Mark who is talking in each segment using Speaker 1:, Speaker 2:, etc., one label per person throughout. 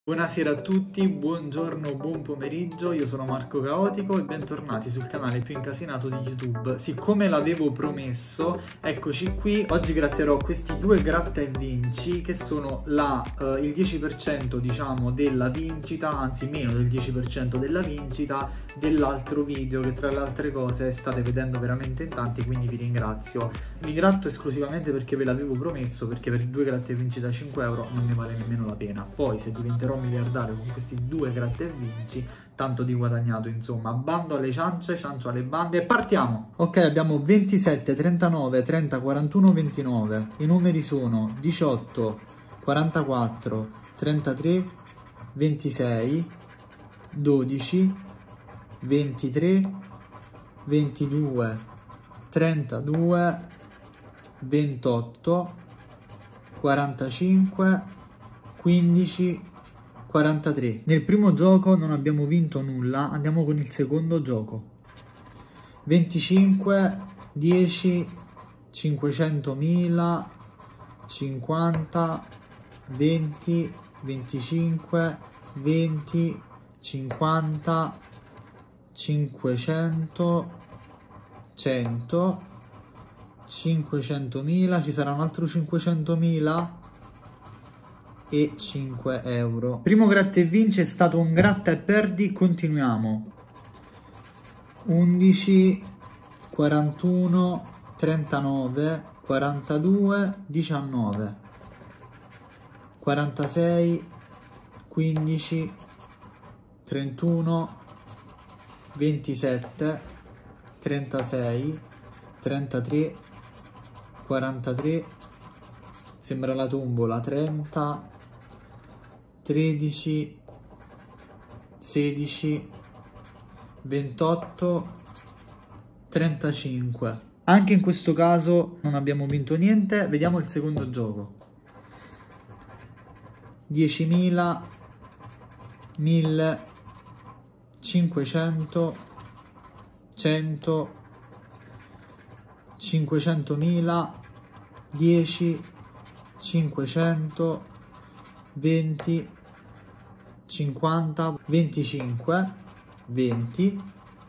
Speaker 1: Buonasera a tutti, buongiorno, buon pomeriggio, io sono Marco Caotico e bentornati sul canale più incasinato di YouTube. Siccome l'avevo promesso, eccoci qui, oggi gratterò questi due gratta e vinci che sono il 10% diciamo della vincita, anzi meno del 10% della vincita dell'altro video che tra le altre cose state vedendo veramente in tanti, quindi vi ringrazio. Mi gratto esclusivamente perché ve l'avevo promesso, perché per due gratta e vinci da 5 euro non ne vale nemmeno la pena. Poi se diventerò miliardario con questi due gratta e vinci, tanto di guadagnato, insomma. Bando alle ciance, ciancio alle bande e partiamo! Ok, abbiamo 27, 39, 30, 41, 29. I numeri sono 18, 44, 33, 26, 12, 23, 22, 32, 28, 45, 15, 43. Nel primo gioco non abbiamo vinto nulla, andiamo con il secondo gioco. 25, 10, 500.000, 50, 20, 25, 20, 50, 500, 100, 500.000, ci sarà un altro 500.000 e 5 euro. Primo gratta e vinci è stato un gratta e perdi, continuiamo. 11, 41, 39, 42, 19, 46, 15, 31, 27, 36, 33, 43, sembra la tombola, 30, 13, 16, 28, 35. Anche in questo caso non abbiamo vinto niente. Vediamo il secondo gioco. 10.000, 1.000, 500, 100, 500.000, 10, 500, 20, 50, 25, 20,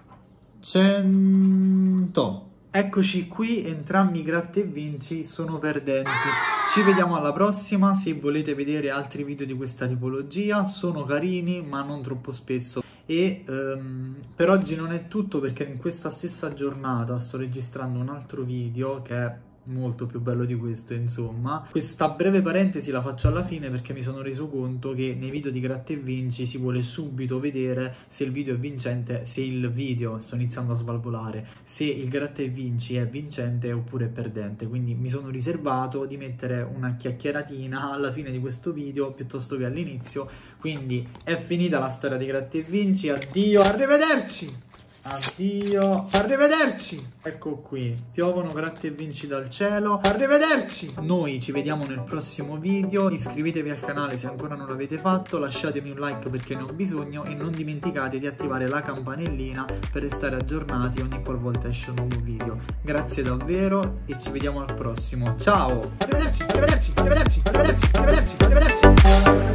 Speaker 1: 100. Eccoci qui, entrambi i gratta e vinci sono perdenti. Ci vediamo alla prossima. Se volete vedere altri video di questa tipologia, sono carini ma non troppo spesso. E per oggi non è tutto, perché in questa stessa giornata sto registrando un altro video che è molto più bello di questo, insomma. Questa breve parentesi la faccio alla fine perché mi sono reso conto che nei video di gratta e vinci si vuole subito vedere se il video è vincente, se il video, sto iniziando a svalvolare, se il gratta e vinci è vincente oppure è perdente, quindi mi sono riservato di mettere una chiacchieratina alla fine di questo video piuttosto che all'inizio. Quindi è finita la storia di gratta e vinci, addio, arrivederci! Addio, arrivederci! Ecco qui, piovono gratta e vinci dal cielo, arrivederci! Noi ci vediamo nel prossimo video, iscrivetevi al canale se ancora non l'avete fatto, lasciatemi un like perché ne ho bisogno e non dimenticate di attivare la campanellina per restare aggiornati ogni qualvolta esce un nuovo video. Grazie davvero e ci vediamo al prossimo, ciao! Arrivederci, arrivederci, arrivederci, arrivederci, arrivederci, arrivederci!